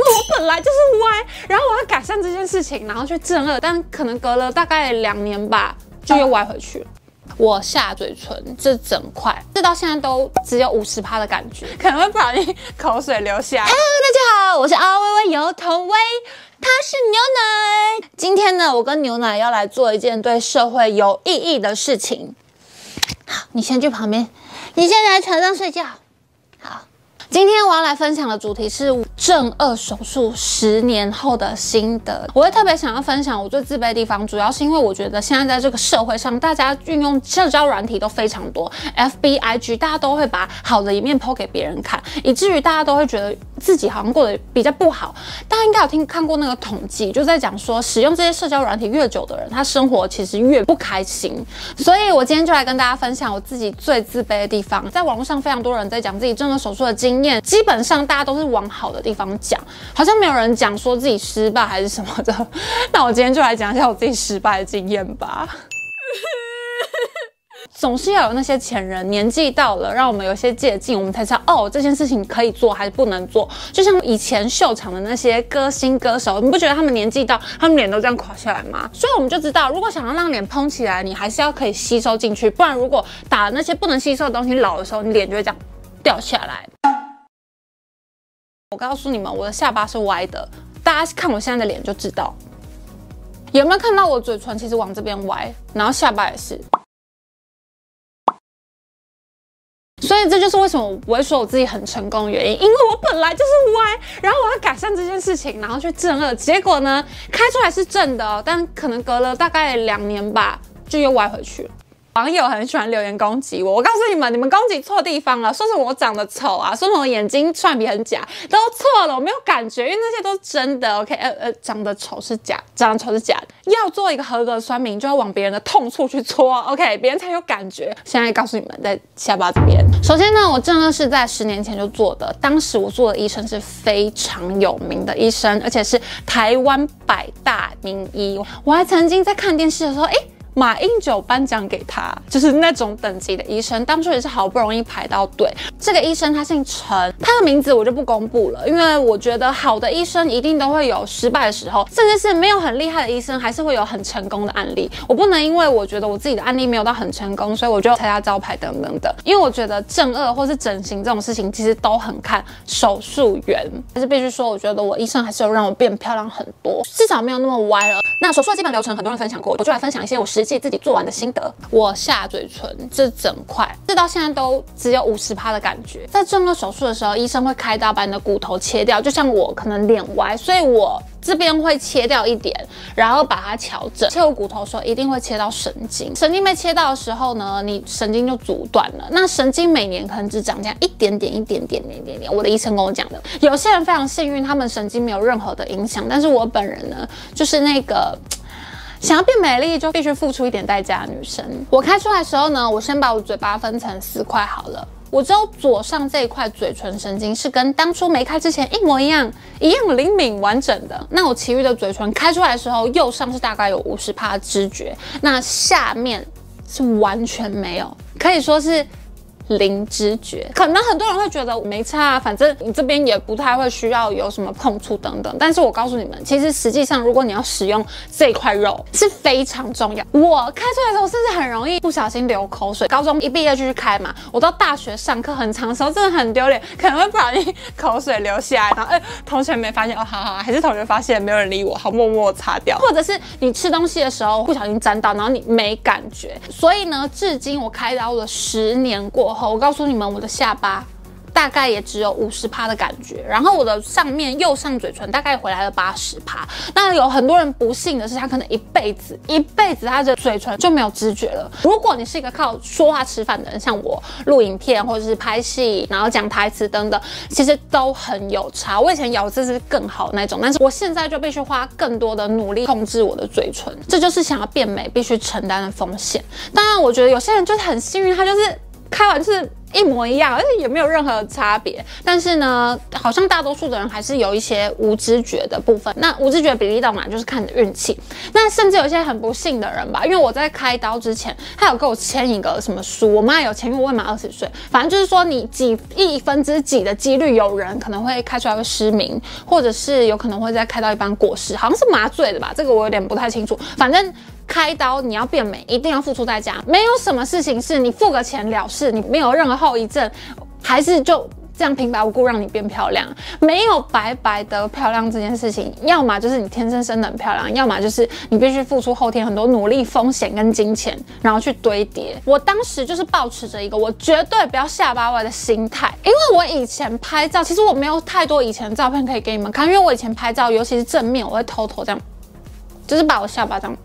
我本来就是歪，然后我要改善这件事情，然后去正颚，但可能隔了大概2年吧，就又歪回去了。我下嘴唇这整块，这到现在都只有50%的感觉，可能会不小心口水流下来。 Hello， 大家好，我是阿微微油头微，他是牛奶。今天呢，我跟牛奶要来做一件对社会有意义的事情。好，你先去旁边，你先来床上睡觉。好。今天我要来分享的主题是正颚手术10年后的心得。我会特别想要分享我最自卑的地方，主要是因为我觉得现在在这个社会上，大家运用社交软体都非常多 ，FB、IG， 大家都会把好的一面 po 给别人看，以至于大家都会觉得自己好像过得比较不好。大家应该有看过那个统计，就在讲说，使用这些社交软体越久的人，他生活其实越不开心。所以我今天就来跟大家分享我自己最自卑的地方。在网络上非常多人在讲自己正颚手术的经验，基本上大家都是往好的地方讲，好像没有人讲说自己失败还是什么的。那我今天就来讲一下我自己失败的经验吧。总是要有那些前人，年纪到了，让我们有一些借鉴，我们才知道哦，这件事情可以做还是不能做。就像以前秀场的那些歌星歌手，你不觉得他们年纪到，他们脸都这样垮下来吗？所以我们就知道，如果想要让脸蓬起来，你还是要可以吸收进去，不然如果打了那些不能吸收的东西，老的时候你脸就会这样掉下来。我告诉你们，我的下巴是歪的，大家看我现在的脸就知道。有没有看到我嘴唇其实往这边歪，然后下巴也是。所以这就是为什么我不会说我自己很成功的原因，因为我本来就是歪，然后我要改善这件事情，然后去正颚，结果呢，开出来是正的哦，但可能隔了大概2年吧，就又歪回去了。网友很喜欢留言攻击我，我告诉你们，你们攻击错地方了，说什么我长得丑啊，说什么眼睛双眼皮很假，都错了，我没有感觉，因为那些都是真的。OK， 长得丑是假，长得丑是假的。要做一个合格的酸民，就要往别人的痛处去戳 ，OK， 别人才有感觉。现在告诉你们，在下巴这边。首先呢，我正颚是在10年前就做的，当时我做的医生是非常有名的医生，而且是台湾100大名医。我还曾经在看电视的时候，马英九颁奖给他，就是那种等级的医生，当初也是好不容易排到队。这个医生他姓陈，他的名字我就不公布了，因为我觉得好的医生一定都会有失败的时候，甚至是没有很厉害的医生还是会有很成功的案例。我不能因为我觉得我自己的案例没有到很成功，所以我就拆他招牌等等的。因为我觉得正颚或是整形这种事情其实都很看手术员，但是必须说，我觉得我医生还是有让我变漂亮很多，至少没有那么歪了。那手术的基本流程很多人分享过，我就来分享一些我实际自己做完的心得。我下嘴唇这整块，这到现在都只有50%的感觉。在正颚手术的时候，医生会开刀把你的骨头切掉，就像我可能脸歪，所以我这边会切掉一点，然后把它调整。切我骨头的时候一定会切到神经，神经被切到的时候呢，你神经就阻断了。那神经每年可能只长这样一点点，我的医生跟我讲的。有些人非常幸运，他们神经没有任何的影响，但是我本人呢，就是那个想要变美丽就必须付出一点代价的女生。我开出来的时候呢，我先把我嘴巴分成4块好了。我只有左上这一块嘴唇神经是跟当初没开之前一模一样灵敏完整的。那我其余的嘴唇开出来的时候，右上是大概有50%的知觉，那下面是完全没有，可以说是零知觉。可能很多人会觉得没差啊，反正你这边也不太会需要有什么碰触等等。但是我告诉你们，其实实际上如果你要使用这块肉是非常重要。我开出来的时候甚至很容易不小心流口水，高中一毕业就去开嘛，我到大学上课很长的时候真的很丢脸，可能会不小心口水流下来，然后同学没发现，好，还是同学发现，没有人理我，好默默擦掉。或者是你吃东西的时候不小心沾到，然后你没感觉。所以呢，至今我开刀了10年过后，我告诉你们，我的下巴大概也只有50%的感觉，然后我的上面右上嘴唇大概回来了80%。那有很多人不幸的是，他可能一辈子他的嘴唇就没有知觉了。如果你是一个靠说话吃饭的人，像我录影片或者是拍戏，然后讲台词等等，其实都很有差。我以前咬字是更好那种，但是我现在就必须花更多的努力控制我的嘴唇，这就是想要变美必须承担的风险。当然，我觉得有些人就是很幸运，他就是开完就是一模一样，而且也没有任何差别。但是呢，好像大多数的人还是有一些无知觉的部分。那无知觉比例到哪，就是看你的运气。那甚至有一些很不幸的人吧，因为我在开刀之前，他有给我签一个什么书，我妈有签，因为我未满20岁。反正就是说，你几亿分之几的几率，有人可能会开出来会失明，或者是有可能会在开到一半过世，好像是麻醉的吧，这个我有点不太清楚。反正开刀你要变美，一定要付出代价，没有什么事情是你付个钱了事，你没有任何后遗症，还是就这样平白无故让你变漂亮，没有白白得漂亮这件事情，要么就是你天生生得很漂亮，要么就是你必须付出后天很多努力、风险跟金钱，然后去堆叠。我当时就是抱持着一个我绝对不要下巴歪的心态，因为我以前拍照，其实我没有太多以前的照片可以给你们看，因为我以前拍照，尤其是正面，我会偷偷这样，就是把我下巴这样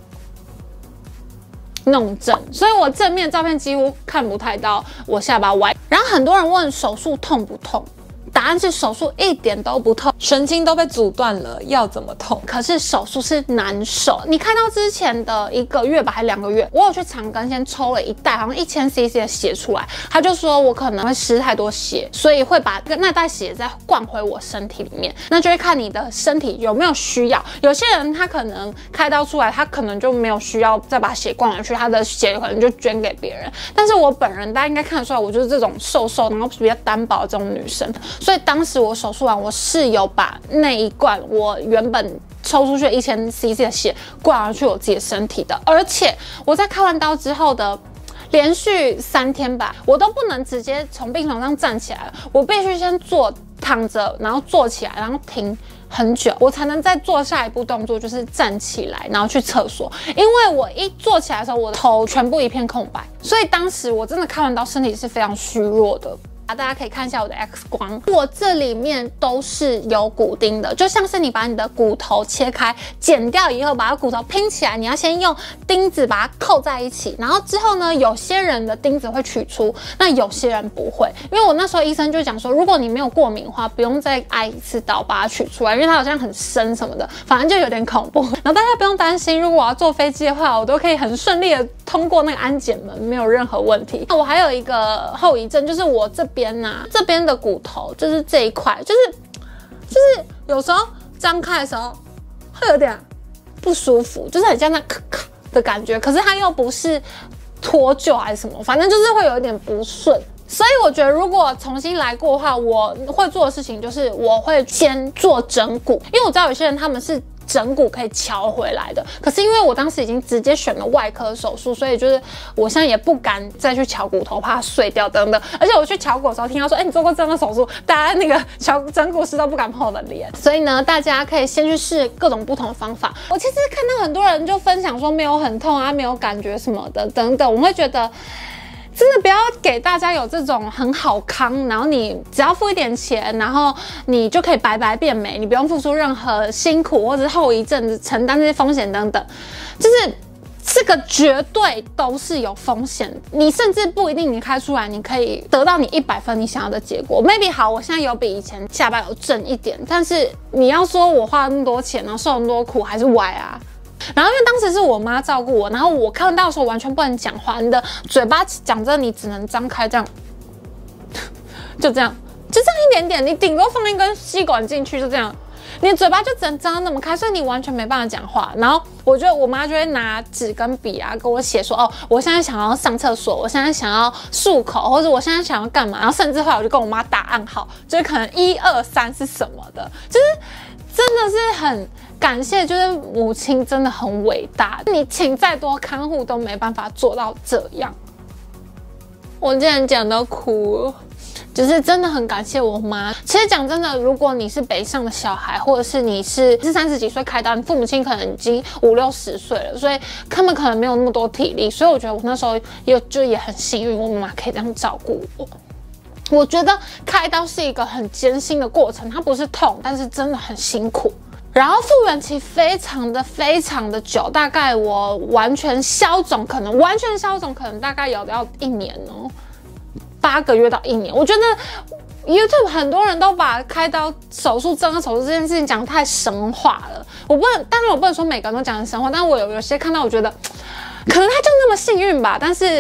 弄正，所以我正面照片几乎看不太到我下巴歪。然后很多人问手术痛不痛？答案是手术一点都不痛， 神经都被阻断了，要怎么痛？ 可是手术是难受。你开刀之前的1个月吧，还2个月，我有去长庚先抽了一袋，好像1000cc 的血出来，他就说我可能会失太多血，所以会把那袋血再灌回我身体里面，那就会看你的身体有没有需要。有些人他可能开刀出来，他可能就没有需要再把血灌回去，他的血可能就捐给别人。但是我本人大家应该看得出来，我就是这种瘦瘦，然后比较单薄的这种女生。所以当时我手术完，我是有把那一罐我原本抽出去的1000cc 的血灌回去我自己的身体的，而且我在开完刀之后的连续3天吧，我都不能直接从病床上站起来了，我必须先躺着，然后坐起来，然后停很久，我才能再做下一步动作，就是站起来，然后去厕所。因为我一坐起来的时候，我的头全部一片空白，所以当时我真的开完刀，身体是非常虚弱的。大家可以看一下我的 X 光，我这里面都是有骨钉的，就像是你把你的骨头切开，剪掉以后把它骨头拼起来，你要先用钉子把它扣在一起，然后之后呢，有些人的钉子会取出，那有些人不会，因为我那时候医生就讲说，如果你没有过敏的话，不用再挨一次刀把它取出来，因为它好像很深什么的，反正就有点恐怖。然后大家不用担心，如果我要坐飞机的话，我都可以很顺利的通过那个安检门，没有任何问题。我还有一个后遗症，就是我这边的骨头，就是这一块，就是有时候张开的时候会有点不舒服，就是很像那咔咔的感觉，可是它又不是脱臼还是什么，反正就是会有一点不顺。所以我觉得，如果重新来过的话，我会做的事情就是我会先做整骨，因为我知道有些人他们是整骨可以敲回来的，可是因为我当时已经直接选了外科手术，所以就是我现在也不敢再去敲骨头，怕它碎掉等等。而且我去敲骨的时候，听到说，你做过这样的手术，大家那个整骨师都不敢碰我的脸。所以呢，大家可以先去试各种不同的方法。我其实看到很多人就分享说没有很痛啊，没有感觉什么的等等，我会觉得。真的不要给大家有这种很好康，然后你只要付一点钱，然后你就可以白白变美，你不用付出任何辛苦或者是后遗症，承担这些风险等等，就是这个绝对都是有风险的。你甚至不一定你开出来，你可以得到你100分你想要的结果。maybe 好，我现在有比以前下巴有正一点，但是你要说我花那么多钱，然后受那么多苦，还是歪啊。然后因为当时是我妈照顾我，然后我看到的时候完全不能讲话，你的嘴巴讲真的你只能张开这样，就这样一点点，你顶多放一根吸管进去，就这样，你的嘴巴就只能张那么开，所以你完全没办法讲话。然后我妈就会拿纸跟笔啊跟我写说，哦，我现在想要上厕所，我现在想要漱口，或者我现在想要干嘛，然后甚至后来我就跟我妈打暗号，就是可能1、2、3是什么的，就是真的是很感谢，就是母亲真的很伟大，你请再多看护都没办法做到这样。我竟然讲到哭了，就是真的很感谢我妈。其实讲真的，如果你是北上的小孩，或者是你是30几岁开刀，你父母亲可能已经50、60岁了，所以他们可能没有那么多体力。所以我觉得我那时候也很幸运，我妈妈可以这样照顾我。我觉得开刀是一个很艰辛的过程，它不是痛，但是真的很辛苦。然后复原期非常的久，大概我完全消肿可能大概要1年哦，8个月到1年。我觉得 YouTube 很多人都把开刀手术、整个手术这件事情讲得太神话了。当然我不能说每个人都讲得神话，但我有些看到，我觉得可能他就那么幸运吧。但是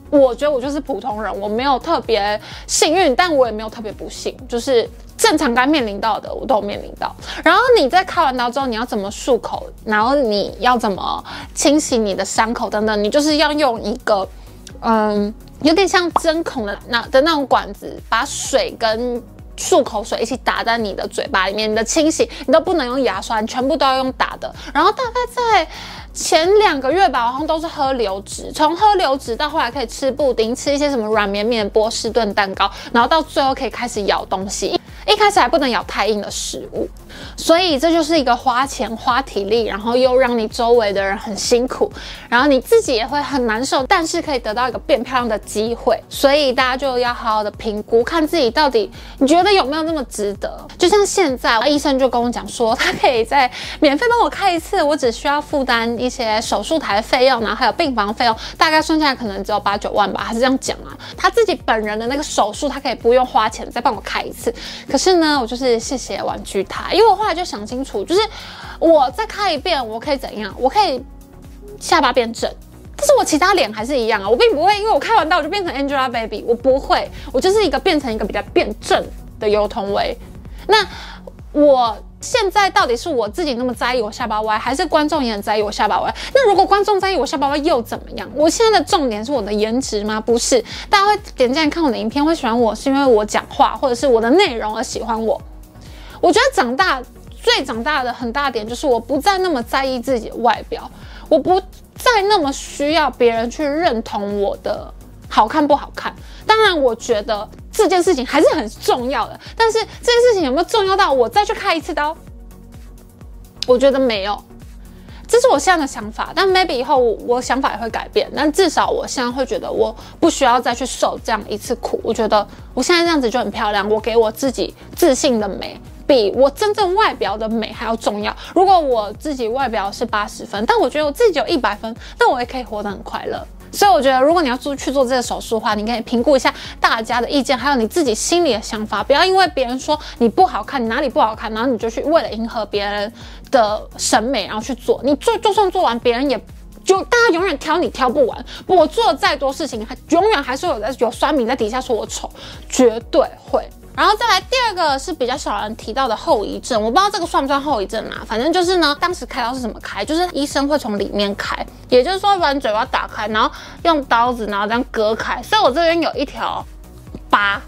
我觉得我就是普通人，我没有特别幸运，但我也没有特别不幸，就是正常该面临到的我都有面临到。然后你在开完刀之后，你要怎么漱口，然后你要怎么清洗你的伤口等等，你就是要用一个有点像针孔的那种管子，把水跟漱口水一起打在你的嘴巴里面，你的清洗你都不能用牙刷，全部都要用打的。然后大概在前2个月吧，好像都是喝流质，从喝流质到后来可以吃布丁，吃一些什么软绵绵波士顿蛋糕，然后到最后可以开始咬东西。一开始还不能咬太硬的食物，所以这就是一个花钱花体力，然后又让你周围的人很辛苦，然后你自己也会很难受，但是可以得到一个变漂亮的机会。所以大家就要好好的评估，看自己到底你觉得有没有那么值得。就像现在医生就跟我讲说，他可以再免费帮我开一次，我只需要负担一些手术台费用，然后还有病房费用，大概算下来可能只有8、9万吧，他是这样讲啊。他自己本人的那个手术，他可以不用花钱再帮我开一次。可是呢，我就是谢谢婉拒他，因为我后来就想清楚，就是我再开一遍，我可以怎样？我可以下巴变正，但是我其他脸还是一样啊，我并不会因为我开完刀我就变成 Angelababy， 我不会，我就是变成一个比较变正的尤童葳。那我现在到底是我自己那么在意我下巴歪，还是观众也很在意我下巴歪？那如果观众在意我下巴歪又怎么样？我现在的重点是我的颜值吗？不是，大家会点进来看我的影片，会喜欢我是因为我讲话或者是我的内容而喜欢我。我觉得最长大的很大点就是我不再那么在意自己的外表，我不再那么需要别人去认同我的好看不好看。当然我觉得这件事情还是很重要的，但是这件事情有没有重要到我再去开一次刀？我觉得没有，这是我现在的想法。但 maybe 以后我想法也会改变，但至少我现在会觉得我不需要再去受这样一次苦。我觉得我现在这样子就很漂亮，我给我自己自信的美比我真正外表的美还要重要。如果我自己外表是80分，但我觉得我自己有100分，那我也可以活得很快乐。所以我觉得，如果你要去做这个手术的话，你可以评估一下大家的意见，还有你自己心里的想法，不要因为别人说你不好看，你哪里不好看，然后你就去为了迎合别人的审美，然后去做。你就算做完，别人也就大家永远挑你挑不完。我做了再多事情，永远还是有酸民在底下说我丑，绝对会。然后再来第2个是比较少人提到的后遗症，我不知道这个算不算后遗症啊？反正就是呢，当时开刀是怎么开？就是医生会从里面开，也就是说把你嘴巴打开，然后用刀子，然后这样割开。所以我这边有一条疤，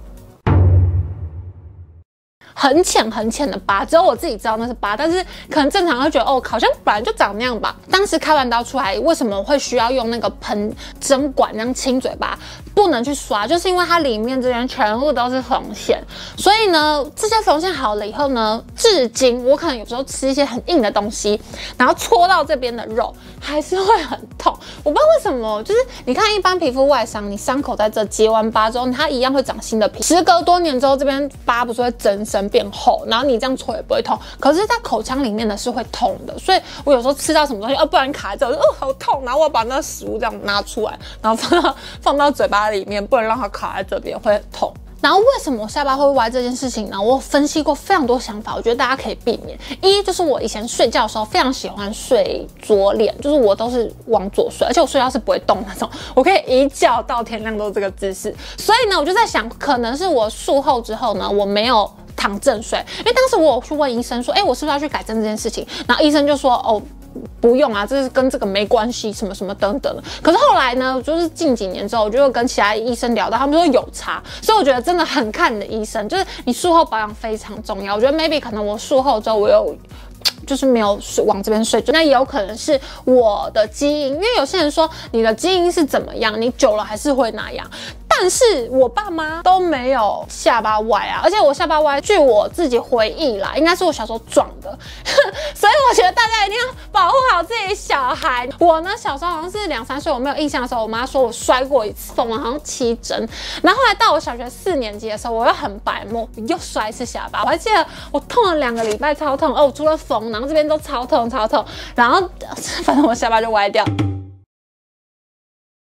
很浅很浅的疤，只有我自己知道那是疤，但是可能正常会觉得哦，好像本来就长那样吧。当时开完刀出来，为什么会需要用那个喷针管那样清嘴巴？不能去刷，就是因为它里面这边全部都是缝线，所以呢，这些缝线好了以后呢，至今我可能有时候吃一些很硬的东西，然后戳到这边的肉，还是会很痛。我不知道为什么，就是你看一般皮肤外伤，你伤口在这结完疤之后，它一样会长新的皮，时隔多年之后，这边疤不是会增生变厚，然后你这样戳也不会痛，可是在口腔里面的是会痛的，所以我有时候吃到什么东西，不然卡在这，好痛，然后我把那个食物这样拿出来，然后放到嘴巴里面，不能让它卡在这边，会很痛。然后为什么我下巴会歪这件事情呢？我分析过非常多想法，我觉得大家可以避免。一就是我以前睡觉的时候非常喜欢睡左脸，就是我都是往左睡，而且我睡觉是不会动那种，我可以一觉到天亮都是这个姿势。所以呢，我就在想，可能是我术后之后呢，我没有躺正睡，因为当时我有去问医生说，我是不是要去改正这件事情？然后医生就说，哦，不用啊，这是跟这个没关系，什么什么等等的。可是后来呢，就是近几年之后，我就跟其他医生聊到，他们说有差，所以我觉得真的很看你的医生，就是你术后保养非常重要。我觉得 maybe 可能我术后之后我有就是没有往这边睡，那也有可能是我的基因，因为有些人说你的基因是怎么样，你久了还是会那样。但是我爸妈都没有下巴歪啊，而且我下巴歪，据我自己回忆啦，应该是我小时候撞的，所以我觉得大家一定要保护好自己小孩。我呢，小时候好像是2、3岁，我没有印象的时候，我妈说我摔过一次，缝了好像7针。然后后来到我小学4年级的时候，我又很白目，又摔一次下巴。我还记得我痛了2个礼拜，超痛哦，除了缝，然后这边都超痛，然后反正我下巴就歪掉。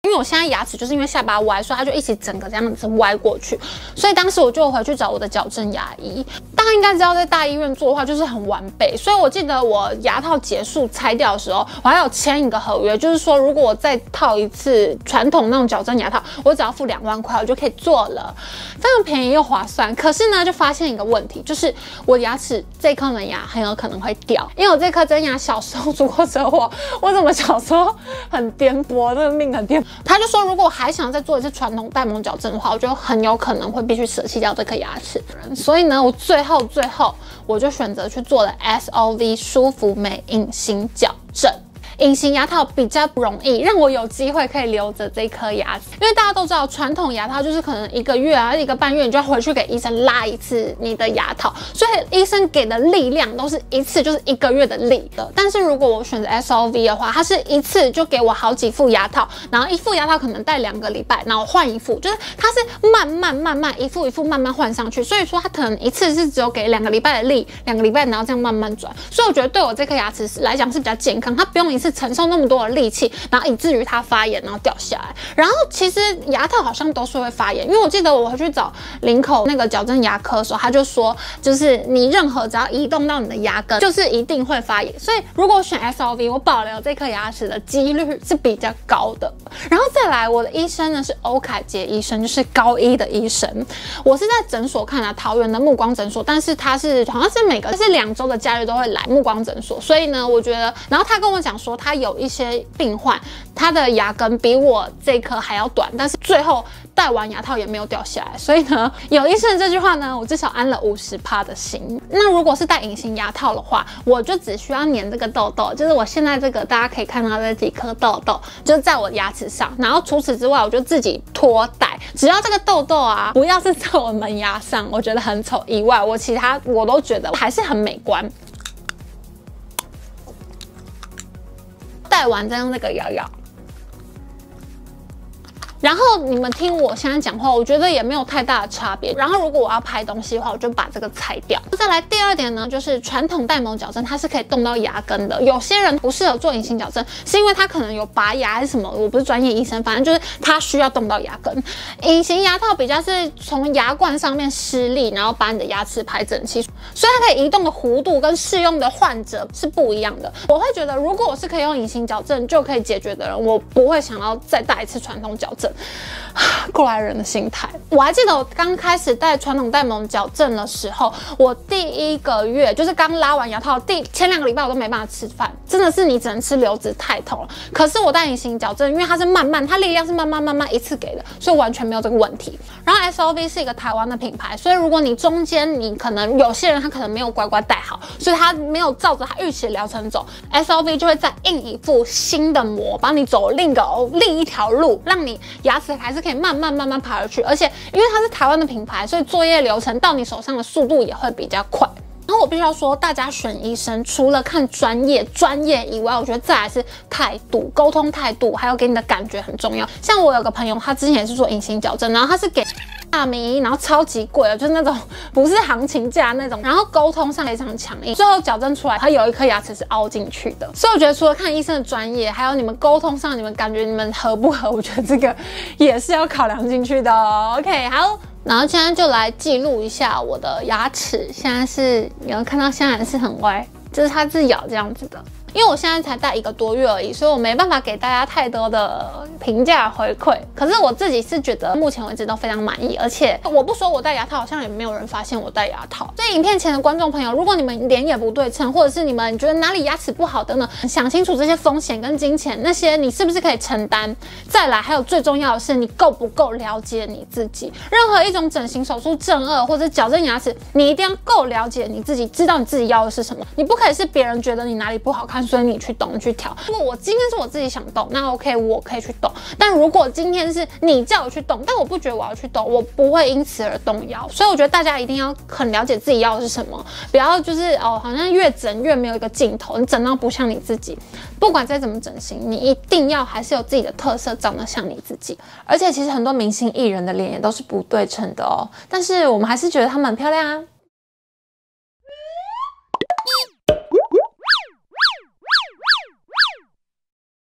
因为我现在牙齿就是因为下巴歪，所以它就一起整个这样子歪过去，所以当时我就回去找我的矫正牙医。大家应该知道，在大医院做的话就是很完备，所以我记得我牙套结束拆掉的时候，我还有签一个合约，就是说如果我再套一次传统那种矫正牙套，我只要付2万块，我就可以做了，非常便宜又划算。可是呢，就发现一个问题，就是我牙齿这颗门牙很有可能会掉，因为我这颗真牙小时候出过车祸，我怎么小时候很颠簸，这个命很颠簸。他就说，如果我还想再做一次传统戴蒙矫正的话，我就很有可能会必须舍弃掉这颗牙齿。所以呢，我最后我就选择去做了 SOV 舒服美隐形矫正。隐形牙套比较不容易让我有机会可以留着这颗牙齿，因为大家都知道传统牙套就是可能1个月啊1个半月你就要回去给医生拉一次你的牙套，所以医生给的力量都是一次就是1个月的力的。但是如果我选择 SOV 的话，它是一次就给我好几副牙套，然后一副牙套可能戴2个礼拜，然后换一副，就是它是慢慢一副慢慢换上去，所以说它可能一次是只有给2个礼拜的力，2个礼拜然后这样慢慢转，所以我觉得对我这颗牙齿来讲是比较健康，它不用一次承受那么多的力气，然后以至于它发炎然后掉下来。然后其实牙套好像都是会发炎，因为我记得我回去找林口那个矫正牙科的时候，他就说就是你任何只要移动到你的牙根，就是一定会发炎。所以如果我选 SOV， 我保留这颗牙齿的几率是比较高的。然后再来，我的医生呢是欧凯杰医生，就是高一的医生。我是在诊所看桃园的目光诊所，但是他是好像是2周的假日都会来目光诊所，所以呢，我觉得，然后他跟我讲说，他有一些病患，他的牙根比我这颗还要短，但是最后戴完牙套也没有掉下来，所以呢，有医生的这句话呢，我至少安了50%的心。那如果是戴隐形牙套的话，我就只需要粘这个痘痘，就是我现在这个大家可以看到这几颗痘痘，就是在我牙齿上。然后除此之外，我就自己脱戴，只要这个痘痘啊不要是在我门牙上，我觉得很丑以外，其他我都觉得还是很美观。戴完再用这个摇摇。然后你们听我现在讲话，我觉得也没有太大的差别。然后如果我要拍东西的话，我就把这个拆掉。再来第2点呢，就是传统戴蒙矫正它是可以动到牙根的。有些人不适合做隐形矫正，是因为他可能有拔牙还是什么，我不是专业医生，反正就是他需要动到牙根。隐形牙套比较是从牙冠上面施力，然后把你的牙齿排整齐，所以它可以移动的弧度跟适用的患者是不一样的。我会觉得，如果我是可以用隐形矫正就可以解决的人，我不会想要再戴一次传统矫正。过来人的心态。我还记得我刚开始戴传统戴蒙矫正的时候，我第1个月就是刚拉完牙套，前2个礼拜我都没办法吃饭，真的是你只能吃流质，太痛了。可是我戴隐形矫正，因为它是慢慢，它力量是慢慢一次给的，所以完全没有这个问题。然后 SOV 是一个台湾的品牌，所以如果你中间你可能有些人他可能没有乖乖戴好，所以他没有照着他预期的疗程走 ，SOV 就会再印一副新的膜，帮你走另一条路，让你牙齿还是可以慢慢爬回去，而且因为它是台湾的品牌，所以作业流程到你手上的速度也会比较快。然后我必须要说，大家选医生除了看专业以外，我觉得再来是态度、沟通态度，还有给你的感觉很重要。像我有个朋友，他之前也是做隐形矫正，然后他是给大名医，然后超级贵的，就是那种不是行情价那种，然后沟通上非常强硬，最后矫正出来他有一颗牙齿是凹进去的。所以我觉得除了看医生的专业，还有你们沟通上，你们感觉你们合不合，我觉得这个也是要考量进去的哦。OK， 好。然后现在就来记录一下我的牙齿，现在是你有看到现在还是很歪，就是它是咬这样子的。因为我现在才戴1个多月而已，所以我没办法给大家太多的评价回馈。可是我自己是觉得目前为止都非常满意，而且我不说我戴牙套，好像也没有人发现我戴牙套。所以影片前的观众朋友，如果你们脸也不对称，或者是你们觉得哪里牙齿不好等等，想清楚这些风险跟金钱，那些你是不是可以承担？再来，还有最重要的是你够不够了解你自己？任何一种整形手术正颚或者矫正牙齿，你一定要够了解你自己，知道你自己要的是什么。你不可以是别人觉得你哪里不好看，所以你去动你去调。如果我今天是我自己想动，那 OK， 我可以去动。但如果今天是你叫我去动，但我不觉得我要去动，我不会因此而动摇。所以我觉得大家一定要很了解自己要的是什么，不要就是好像越整越没有一个尽头，你整到不像你自己。不管再怎么整形，你一定要还是有自己的特色，长得像你自己。 而且其实很多明星艺人的脸也都是不对称的哦，但是我们还是觉得他们很漂亮啊。